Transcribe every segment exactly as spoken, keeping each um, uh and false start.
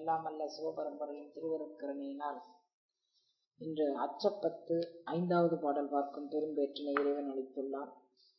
எல்லாம் அல்ல சிவபரம்பரையின் திருவருட்கருணையினால் இன்று அச்சப்பத்து ஐந்தாவது பாடல் பார்க்கும் பெரும்பேற்றினை இறைவன் அளித்துள்ளான்.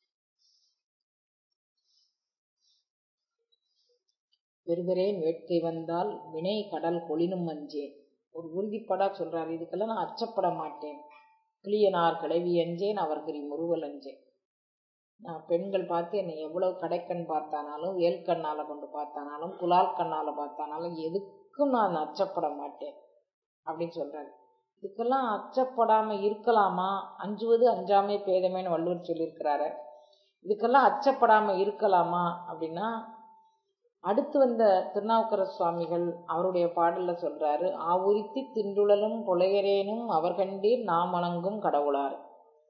பெருவரேன் வேட்கை வந்தால் வினை கடல் கொளினும் அஞ்சேன். ஒரு உறுதிப்படா சொல்றாரு, இதுக்கெல்லாம் நான் அச்சப்பட மாட்டேன். கிளியனார் கிளவி அஞ்சேன், அவர்கிரி முறுவல் அஞ்சேன். நான் பெண்கள் பார்த்து என்னை எவ்வளவு கடைக்கண் பார்த்தானாலும், ஏல்கண்ணால கொண்டு பார்த்தானாலும், குலால் கண்ணால பார்த்தானாலும் எதுக்கும் நான் அச்சப்பட மாட்டேன் அப்படின்னு சொல்றாரு. இதுக்கெல்லாம் அச்சப்படாம இருக்கலாமா? அஞ்சுவது அஞ்சாமே பேதமேன்னு வள்ளுவர் சொல்லியிருக்கிறாரு. இதுக்கெல்லாம் அச்சப்படாம இருக்கலாமா அப்படின்னா, அடுத்து வந்த திருநாவுக்கர சுவாமிகள் அவருடைய பாடல்ல சொல்றாரு, ஆவுரித்தி திண்டுழலும் புலையரேனும் அவர் கண்டீர் நாம் வணங்கும் கடவுளார்.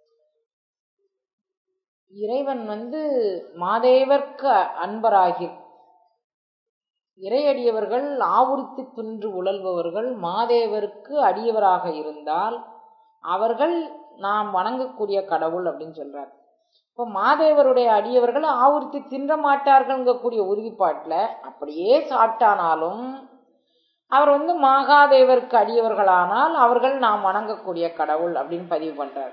இறைவன் வந்து மாதேவர்க்கு அன்பராகி, இறையடியவர்கள் ஆவுரித்தி தின்று உழல்பவர்கள் மாதேவருக்கு அடியவராக இருந்தால் அவர்கள் நாம் வணங்கக்கூடிய கடவுள் அப்படின்னு சொல்றார். இப்போ மாதேவருடைய அடியவர்கள் ஆவுரித்தி தின்ற மாட்டார்கள்ங்கக்கூடிய உறுதிப்பாட்டில் அப்படியே சாப்பிட்டானாலும் அவர் வந்து மகாதேவருக்கு அடியவர்களானால் அவர்கள் நாம் வணங்கக்கூடிய கடவுள் அப்படின்னு பதிவு பண்றார்.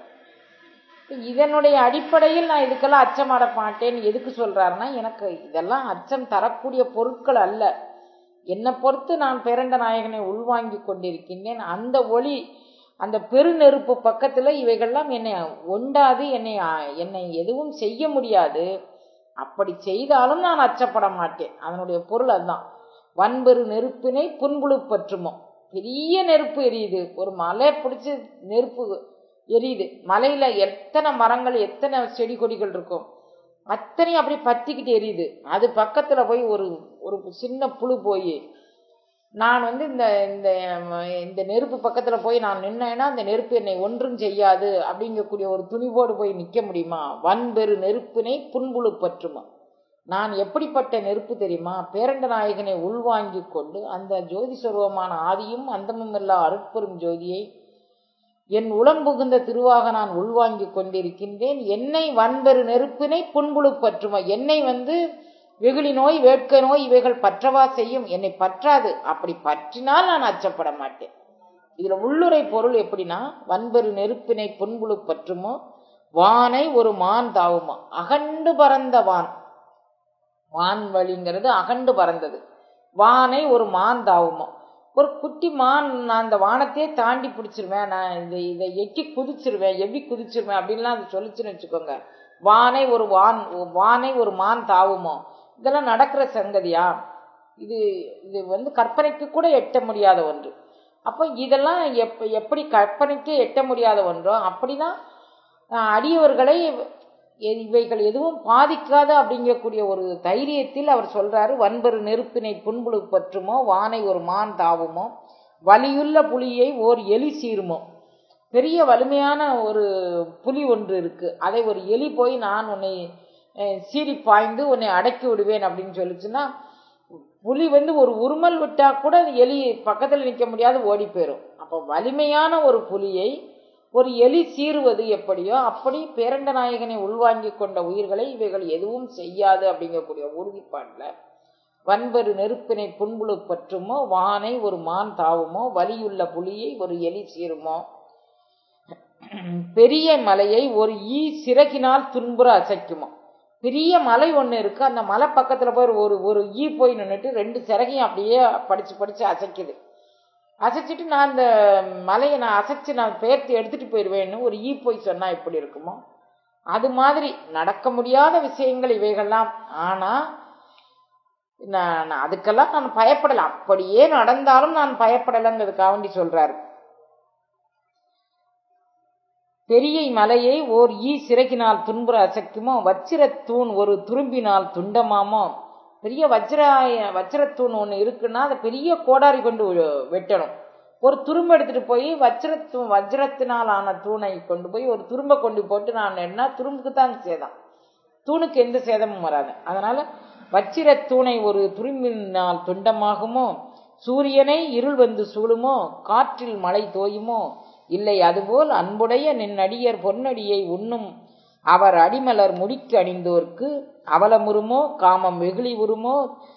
இதனுடைய அடிப்படையில் நான் இதுக்கெல்லாம் அச்சமாட மாட்டேன் எதுக்கு சொல்றாருன்னா, எனக்கு இதெல்லாம் அச்சம் தரக்கூடிய பொருட்கள் அல்ல. என்னை பொறுத்து நான் பேரண்ட நாயகனை உள்வாங்கி கொண்டிருக்கின்றேன். அந்த ஒளி, அந்த பெருநெருப்பு பக்கத்துல இவைகள்லாம் என்னை ஒண்டாது, என்னை என்னை எதுவும் செய்ய முடியாது. அப்படி செய்தாலும் நான் அச்சப்பட மாட்டேன். அதனுடைய பொருள் அதுதான். வன்பெரு நெருப்பினை புன்புழு பற்றுமோ. பெரிய நெருப்பு எரியுது, ஒரு மலை பிடிச்சி நெருப்பு எரியுது. மலையில எத்தனை மரங்கள் எத்தனை செடி கொடிகள் இருக்கும், அத்தனையும் அப்படி பத்திக்கிட்டு எரியுது. அது பக்கத்துல போய் ஒரு ஒரு சின்ன புழு போய் நான் வந்து இந்த இந்த நெருப்பு பக்கத்துல போய் நான் நின்னேன்னா அந்த நெருப்பு என்னை ஒன்றும் செய்யாது அப்படிங்கக்கூடிய ஒரு துணிவோடு போய் நிக்க முடியுமா? வன்பெரு நெருப்பினை புன்புழு பற்றுமா. நான் எப்படிப்பட்ட நெருப்பு தெரியுமா? பேரண்ட நாயகனை உள்வாங்கி கொண்டு அந்த ஜோதி சொருவமான ஆதியும் அந்தமும் இல்லா அருட்பெரும் ஜோதியை என் உளம் புகுந்த திருவாக நான் உள்வாங்கி கொண்டிருக்கின்றேன். என்னை வன்பெரு நெருப்பினை புன்புழு பற்றுமா. என்னை வந்து வெகுளி நோய் வேட்கை நோய் இவைகள் பற்றவா செய்யும், என்னை பற்றாது. அப்படி பற்றினால் நான் அச்சப்பட மாட்டேன். இதுல உள்ளுரை பொருள் எப்படின்னா, வன்பெரு நெருப்பினை புன்புழு பற்றுமோ வானை ஒரு மான் தாவுமா. அகண்டு பறந்த வான், வான்வழிங்கிறது அகண்டு பறந்தது. வானை ஒரு மான் தாவுமா. ஒரு குட்டி மான் நான் அந்த வானத்தையே தாண்டி பிடிச்சிருவேன், நான் இதை இதை எட்டி குதிச்சிருவேன், எப்படி குதிச்சிருவேன் அப்படின்லாம் அது சொல்லிச்சுன்னு வச்சுக்கோங்க. வானை ஒரு வான் வானை ஒரு மான் தாவுமோ. இதெல்லாம் நடக்கிற சங்கதியா? இது இது வந்து கற்பனைக்கு கூட எட்ட முடியாத ஒன்று. அப்போ இதெல்லாம் எப் எப்படி கற்பனைக்கே எட்ட முடியாத ஒன்றோ அப்படிதான் அடியவர்களை இவைகள் எதுவும் பாதிக்காத அப்படிங்கக்கூடிய ஒரு தைரியத்தில் அவர் சொல்றாரு, வன்பெரு நெருப்பினை புன்புழு பற்றுமோ வானை ஒரு மான் தாவுமோ வலியுள்ள புலியை ஓர் எலி சீருமோ. பெரிய வலிமையான ஒரு புலி ஒன்று இருக்கு, அதை ஒரு எலி போய் நான் உன்னை சீறி பாய்ந்து உன்னை அடக்கி விடுவேன் அப்படின்னு சொல்லிச்சுன்னா, புலி வந்து ஒரு உருமல் விட்டா கூட அது எலி பக்கத்தில் நிற்க முடியாது, ஓடி போயிடும். அப்போ வலிமையான ஒரு புலியை ஒரு எலி சீறுவது எப்படியோ அப்படி பேரண்ட நாயகனை உள்வாங்கி கொண்ட உயிர்களை இவைகள் எதுவும் செய்யாது அப்படிங்கக்கூடிய உறுதிப்பாட்டில் வன்பெரு நெருப்பினை புன்புழு பற்றுமோ வானை ஒரு மான் தாவுமோ வலியுள்ள புலியை ஒரு எலி சீருமோ. பெரிய மலையை ஒரு ஈ சிறகினால் துன்புற அசைக்குமோ. பெரிய மலை ஒன்று இருக்கு, அந்த மலை பக்கத்துல போய் ஒரு ஒரு ஈ போய் நின்றுட்டு ரெண்டு சிறகையும் அப்படியே படிச்சு படிச்சு அசைக்குது. அசைச்சிட்டு நான் இந்த மலையை நான் அசைச்சு நான் பெயர்த்து எடுத்துட்டு போயிடுவேன்னு ஒரு ஈ போய் சொன்னா எப்படி இருக்குமோ, அது மாதிரி நடக்க முடியாத விஷயங்கள் இவைகள்லாம். ஆனா நான் அதுக்கெல்லாம் நான் பயப்படல, அப்படியே நடந்தாலும் நான் பயப்படலைங்கிறதுக்காக வேண்டி சொல்றாரு. பெரிய மலையை ஓர் ஈ சிறகினால் துன்புற அசைக்குமோ வச்சிரத்தூண் ஒரு துரும்பினால் துண்டமாமோ. பெரிய வஜ்ர வஜ்ரத்தூண் ஒன்று இருக்குன்னா அதை பெரிய கோடாரி கொண்டு வெட்டணும். ஒரு துரும்பு எடுத்துட்டு போய் வஜ்ரத்தூ வஜ்ரத்தினால் ஆன தூணை கொண்டு போய் ஒரு துரும்பை கொண்டு போட்டு நான் என்ன துரும்புக்கு தான் சேதம், தூணுக்கு எந்த சேதமும் வராது. அதனால வச்சிரத்தூணை ஒரு துரும்பினால் துண்டமாகுமோ. சூரியனை இருள் வந்து சூழுமோ காற்றில் மழை தோயுமோ. இல்லை அதுபோல் அன்புடைய நின் அடியர் பொன்னடியை உண்ணும் அவர் அடிமலர் முடிக்கு அணிந்தோர்க்கு அவலமுறுமோ காமம் வெகுளி உருமோ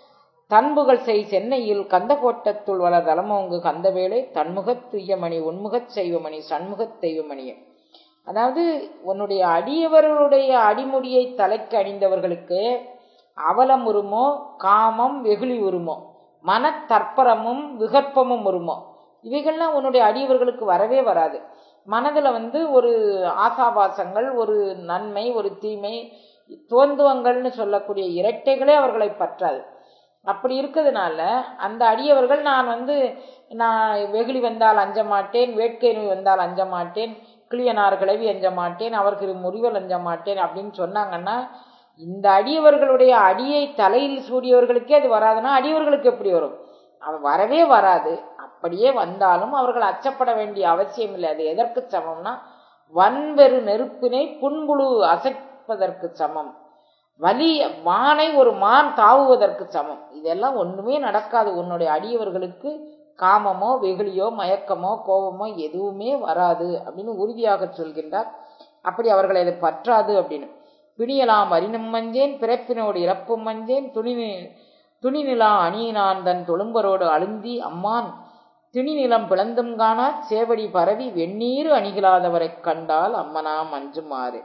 தன்புகள் செய் சென்னையில் கந்த கோட்டத்துள் வளர் தலமோங்கு கந்தவேளை தன்முகத் துய்யமணி உன்முகச் செய்வமணி சண்முகத் தெய்வமணியே. அதாவது உன்னுடைய அடியவர்களுடைய அடிமுடியை தலைக்கு அணிந்தவர்களுக்கு அவலம் உருமோ, காமம் வெகுளி உருமோ, மன தற்பரமும் விகற்பமும் உருமோ, இவைகள்லாம் உன்னுடைய அடியவர்களுக்கு வரவே வராது. மனதில் வந்து ஒரு ஆசாபாசங்கள், ஒரு நன்மை ஒரு தீமை, தோந்துவங்கள்னு சொல்லக்கூடிய இரட்டைகளே அவர்களை பற்றாது. அப்படி இருக்கிறதுனால அந்த அடியவர்கள் நான் வந்து நான் வெகுளி வந்தால் அஞ்ச மாட்டேன், வேட்கை நோய் வந்தால் அஞ்ச மாட்டேன், கிளியனார் கிளவி அஞ்ச மாட்டேன், அவருக்கு முறிவல் அஞ்ச மாட்டேன் அப்படின்னு சொன்னாங்கன்னா இந்த அடியவர்களுடைய அடியை தலையில் சூடியவர்களுக்கே அது வராதுன்னா அடியவர்களுக்கு எப்படி வரும்? அவன் வரவே வராது. அப்படியே வந்தாலும் அவர்கள் அச்சப்பட வேண்டிய அவசியம் இல்லை. அது எதற்கு சமம்னா வன்பெரு நெருப்பினை புன்புழு அசைப்பதற்கு சமம், வலி மானை ஒரு மான் தாவுவதற்கு சமம். இதெல்லாம் ஒண்ணுமே நடக்காது. உன்னுடைய அடியவர்களுக்கு காமமோ வெகுளியோ மயக்கமோ கோபமோ எதுவுமே வராது அப்படின்னு உறுதியாக சொல்கின்றார். அப்படி அவர்களை அது பற்றாது அப்படின்னு. பிணியலாம் அரினும் மஞ்சேன் பிறப்பினோடு இறப்பும் மஞ்சேன் துணி துணி நிலா அணியினான் தன் தொழும்பரோடு அழுந்தி அம்மான் திணிநிலம் பிளந்தும் காணா சேவடி பரவி வெந்நீர் அணிகளாதவரை கண்டால் அம்மனாம் அஞ்சுமாறு.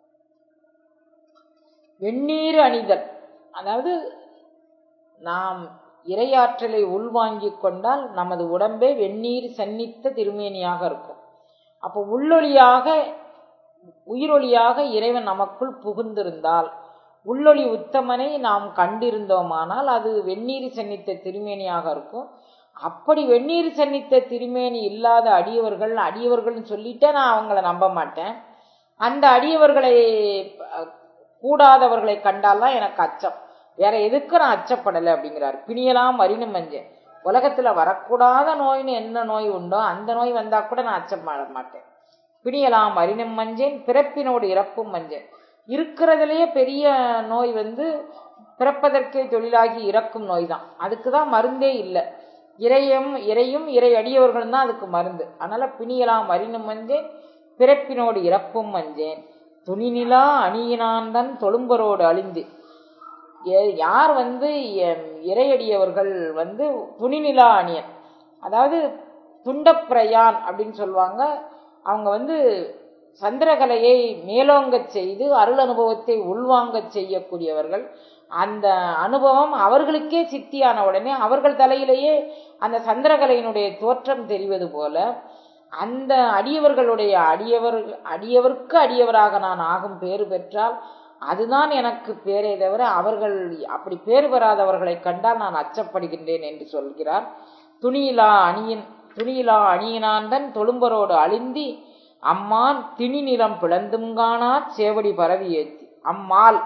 வெந்நீர் அணிதல், அதாவது நாம் இறையாற்றலை உள்வாங்கிக் கொண்டால் நமது உடம்பே வெந்நீர் சன்னித்த திருமேனியாக இருக்கும். அப்போ உள்ளொளியாக உயிரொளியாக இறைவன் நமக்குள் புகுந்திருந்தால், உள்ளொளி உத்தமனை நாம் கண்டிருந்தோமானால் அது வெந்நீர் சன்னித்த திருமேனியாக இருக்கும். அப்படி வெந்நீர் சன்னித்த திருமேனி இல்லாத அடியவர்கள் அடியவர்கள்னு சொல்லிட்டே நான் அவங்கள நம்ப மாட்டேன். அந்த அடியவர்களை கூடாதவர்களை கண்டால்தான் எனக்கு அச்சம். வேற எதுக்கு நான் அச்சப்படலை அப்படிங்கிறார். பிணியலாம் அரினும் மஞ்சள், உலகத்துல வரக்கூடாத நோய்னு என்ன நோய் உண்டோ அந்த நோய் வந்தா கூட நான் அச்சப்பட மாட்டேன். பிணியலாம் அரினும் மஞ்சேன் பிறப்பினோடு இறப்பும் மஞ்சள். இருக்கிறதுலேயே பெரிய நோய் வந்து பிறப்பதற்கே தொழிலாகி இறக்கும் நோய் தான். அதுக்கு தான் மருந்தே இல்லை. இறையும் இறையும் இறை அடியவர்களும் தான் அதுக்கு மருந்து. அதனால பிணியலாம் அரினும் மஞ்சேன் பிறப்பினோடு இறப்பும் மஞ்சேன் துணிநிலா அணியினான் தன் தொழும்பரோடு அழிந்து. யார் வந்து இறையடியவர்கள் வந்து துணிநிலா அணியன், அதாவது துண்டப்பிரயான் அப்படின்னு சொல்லுவாங்க. அவங்க வந்து சந்திரகலையை மேலோங்க செய்து அருள் அனுபவத்தை உள்வாங்க செய்யக்கூடியவர்கள். அந்த அனுபவம் அவர்களுக்கே சித்தியான உடனே அவர்கள் தலையிலேயே அந்த சந்திரகலையினுடைய தோற்றம் தெரிவது போல அந்த அடியவர்களுடைய அடியவர் அடியவருக்கு அடியவராக நான் ஆகும் பேறு பெற்றால் அதுதான் எனக்கு பேரே தவிர அவர்கள் அப்படி பேறு பெறாதவர்களை கண்டால் நான் அச்சப்படுகின்றேன் என்று சொல்கிறார். துணியிலா அணியின் துணியிலா அணியினான் தன் தொழும்பரோடு அழிந்தி அம்மான் திணி நிலம் பிளந்தும் காணா சேவடி பரவி ஏத்தி. அம்மாள்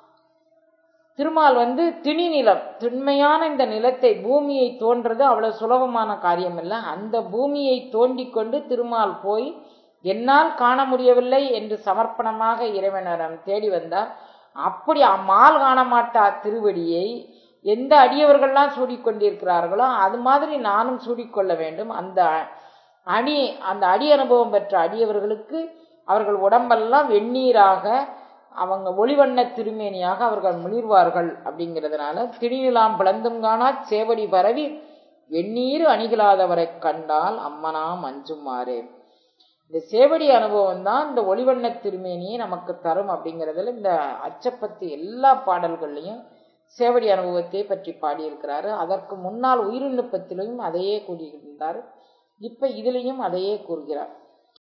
திருமால் வந்து திணி நிலம், திண்மையான இந்த நிலத்தை பூமியை தோன்றது அவ்வளவு சுலபமான காரியம் இல்லை. அந்த பூமியை தோண்டி கொண்டு திருமால் போய் என்னால் காண முடியவில்லை என்று சமர்ப்பணமாக இறைவனிடம் தேடி வந்தார். அப்படி அம்மாள் காண மாட்டா திருவடியை எந்த அடியவர்கள்லாம் சூடிக்கொண்டிருக்கிறார்களோ அது மாதிரி நானும் சூடிக்கொள்ள வேண்டும். அந்த அடி அந்த அடி அனுபவம் பெற்ற அடியவர்களுக்கு அவர்கள் உடம்பெல்லாம் வெந்நீராக அவங்க ஒளிவண்ண திருமேனியாக அவர்கள் முளிர்வார்கள். அப்படிங்கிறதுனால திணிலாம் பிளந்தும் காணா சேவடி பரவி வெந்நீர் அணிகளாதவரை கண்டால் அம்மனாம் அஞ்சுமாறு. இந்த சேவடி அனுபவம் தான் இந்த ஒளிவண்ண திருமேனியை நமக்கு தரும். அப்படிங்கிறதுல இந்த அச்சப்பத்து எல்லா பாடல்கள்லையும் சேவடி அனுபவத்தை பற்றி பாடியிருக்கிறாரு. அதற்கு முன்னால் உயிரிழப்பத்திலையும் அதையே கூறியிருந்தார். இப்ப இதுலையும் அதையே கூறுகிறார்.